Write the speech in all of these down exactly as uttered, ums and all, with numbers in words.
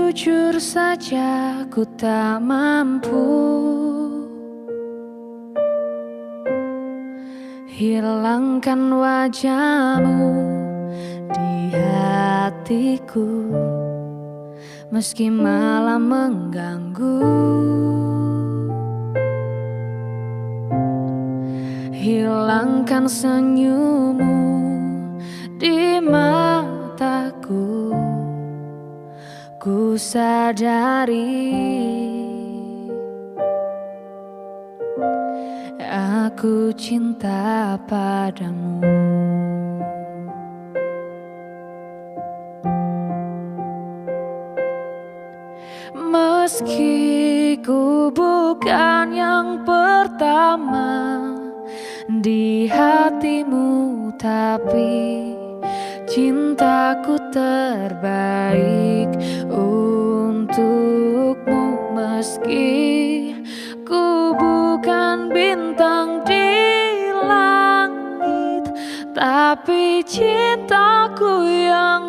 Jujur saja ku tak mampu hilangkan wajahmu di hatiku, meski malah mengganggu. Hilangkan senyummu di mataku, ku sadari aku cinta padamu. Meski ku bukan yang pertama di hatimu, tapi cintaku terbaik untukmu. Meski ku bukan bintang di langit, tapi cintaku yang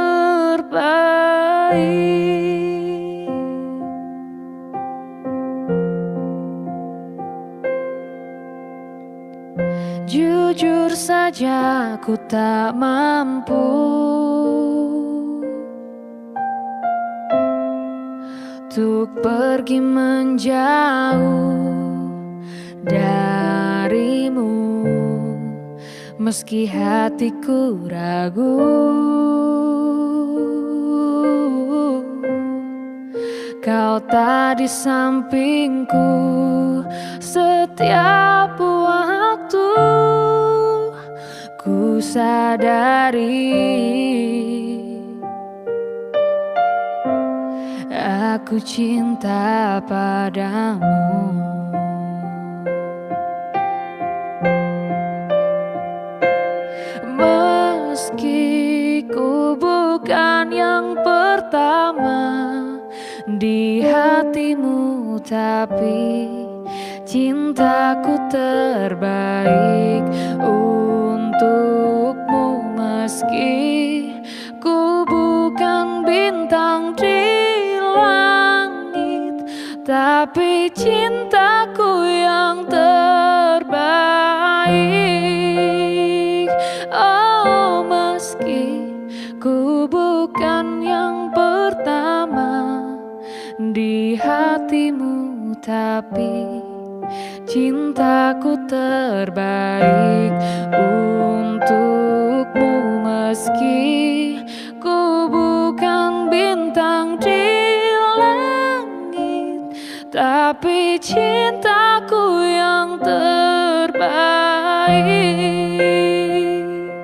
terbaik. Jujur saja ku tak mampu untuk pergi menjauh darimu, meski hatiku ragu. Kau tak di sampingku setiap waktu, ku sadari aku cinta padamu. Meski ku bukan yang pertama di hatimu, tapi cintaku terbaik untukmu. Meski ku bukan bintang di langit, tapi cintaku yang terbaik. Oh, meski ku bukan yang pertama di hatimu, tapi cintaku terbaik untukmu. Meski ku bukan bintang di langit, tapi cintaku yang terbaik.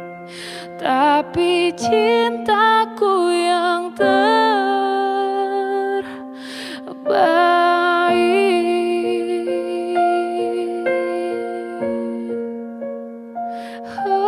Tapi cintaku yang terbaik.